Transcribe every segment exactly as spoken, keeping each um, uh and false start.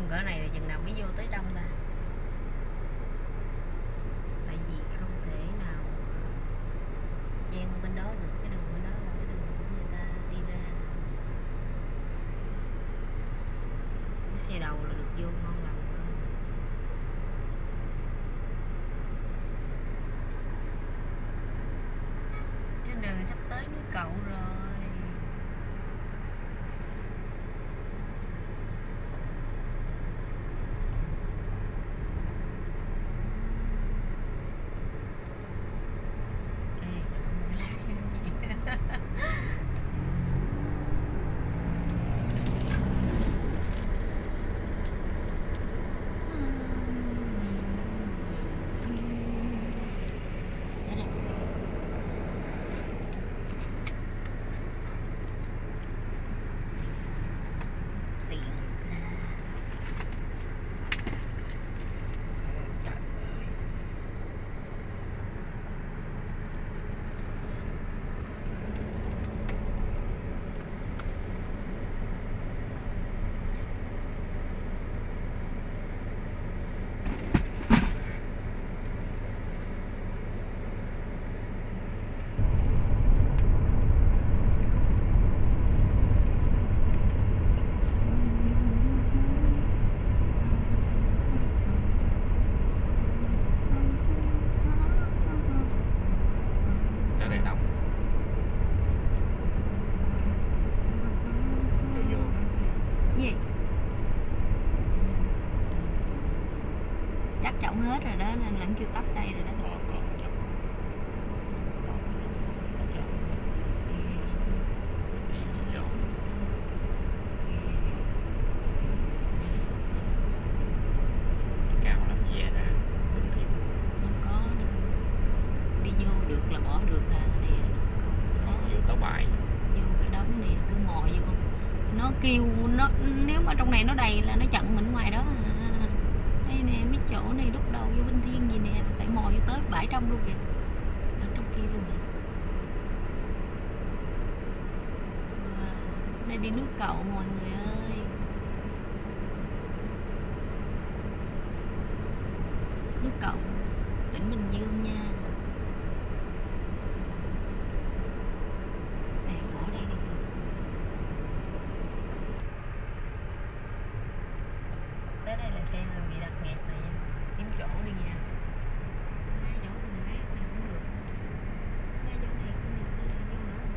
Đông cỡ này là chừng nào mới vô tới trong ta? Tại vì không thể nào chen bên đó được, cái đường bên đó là cái đường của người ta đi ra. Cái xe đầu là được vô ngon lành thôi. Trên đường sắp tới núi Cậu rồi. Chắc trọng hết rồi đó nên lẫn kêu tấp đây rồi đó. Cao lắm về ra không có đâu. Đi vô được là bỏ được à nè. Còn vô tàu bài vô cái đống này cứ mò vô nó kêu nó, nếu mà trong này nó đầy là nó chặn mình ngoài đó à. Đây nè mấy chỗ này đúc đầu vô Vinh Thiên gì nè, phải mò vô tới bãi trong luôn kìa, ở trong kia luôn kìa. Wow. Đây đi núi Cậu mọi người ơi. Núi Cậu, tỉnh Bình Dương nha. Đây, bỏ đây đi. Tới đây là xe hơi bị đặt nghẹt này nha. Kiếm chỗ đi nha. Ngay chỗ thùng rác này cũng được. Ngay chỗ này cũng được, đây là vô nữa.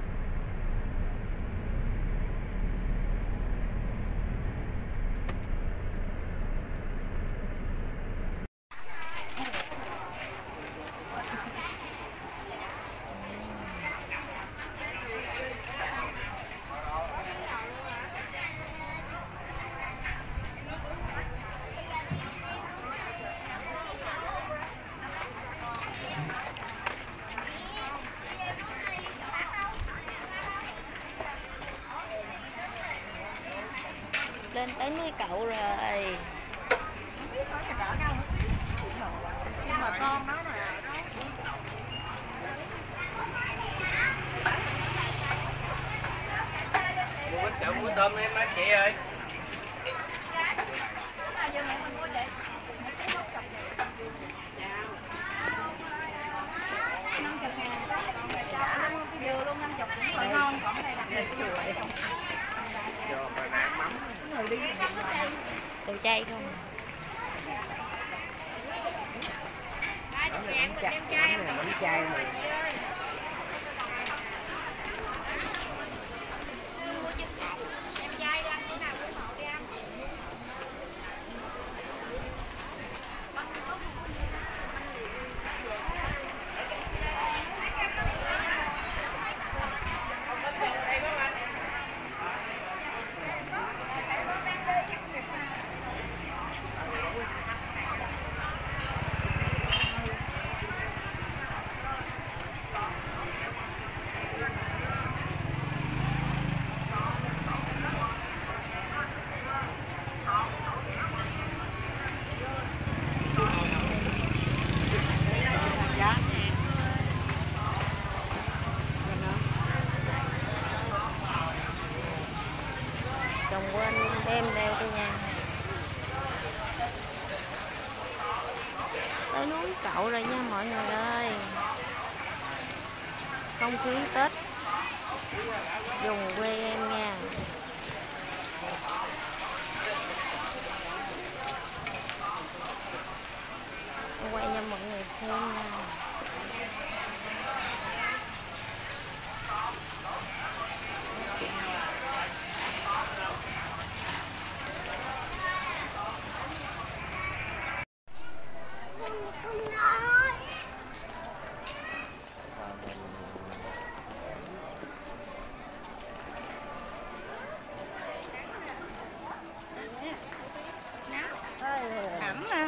Lên tới núi Cậu rồi. Nhưng mà con nó nè. mua bánh chợ muối tôm em á chị ơi. Dừa luôn năm chục cũng rồi ngon, còn đây đặt cái dừa này không. Vô bài nạc mắm. Người đi Đồ chay không? bánh chai này, bánh chay này. Đừng quên đem theo cho nha. tới núi Cậu rồi nha mọi người ơi. Không khí Tết vùng quê em nha. Quay cho mọi người xem nha. Ẩm mà.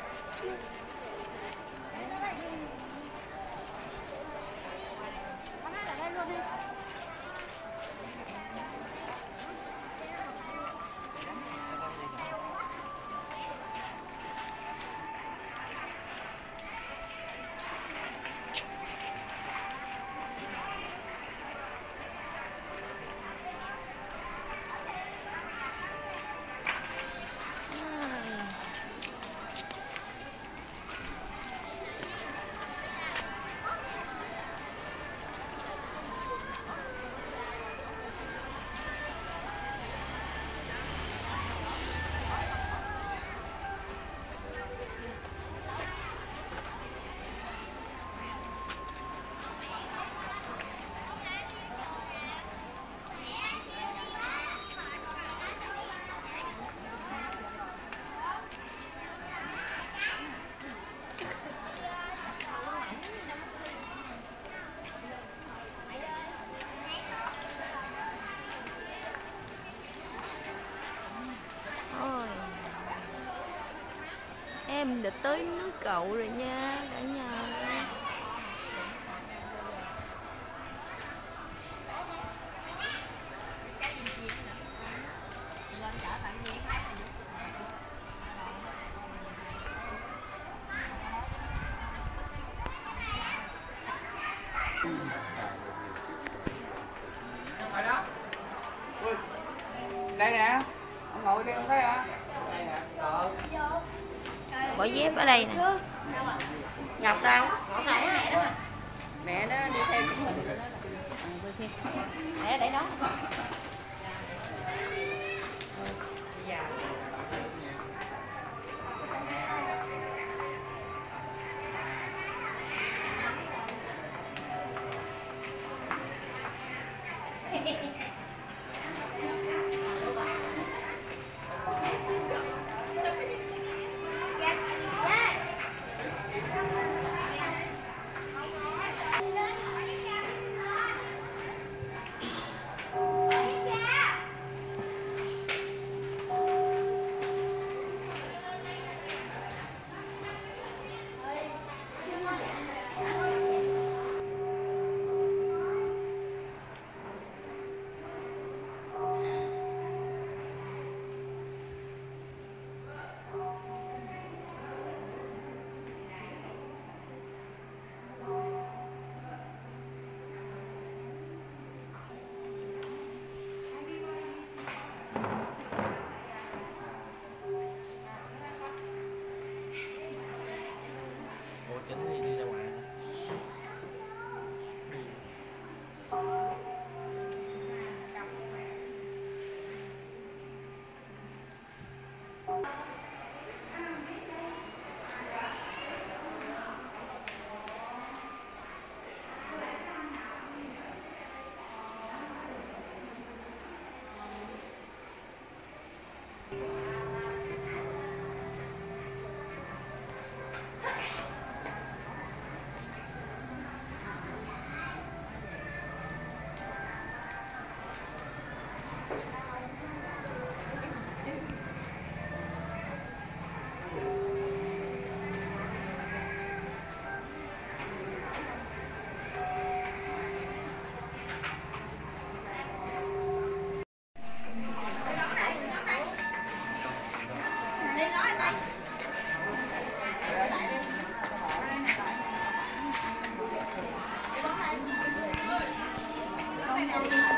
Em đã tới núi Cậu rồi nha cả nhà. Ngồi đó. Đây nè. Ông ngồi đi không thấy hả? Đây hả? Rồi. Bỏ dép ở đây nè. Ngọc đâu? Ngọc này mẹ đó. Mẹ nó đi theo chúng mình. Mẹ để đó. Chính thì đi ra ngoài. Thank you.